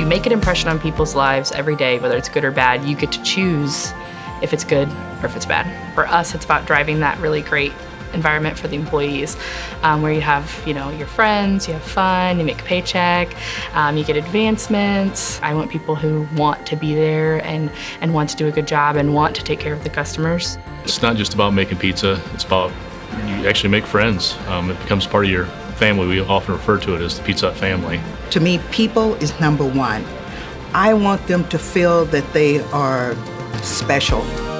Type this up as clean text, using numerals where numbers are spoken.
You make an impression on people's lives every day, whether it's good or bad. You get to choose if it's good or if it's bad. For us, it's about driving that really great environment for the employees, where you have, your friends, you have fun, you make a paycheck, you get advancements. I want people who want to be there and want to do a good job and want to take care of the customers. It's not just about making pizza, it's about you actually make friends. It becomes part of your family. We often refer to it as the Pizza Hut family. To me, people is number one. I want them to feel that they are special.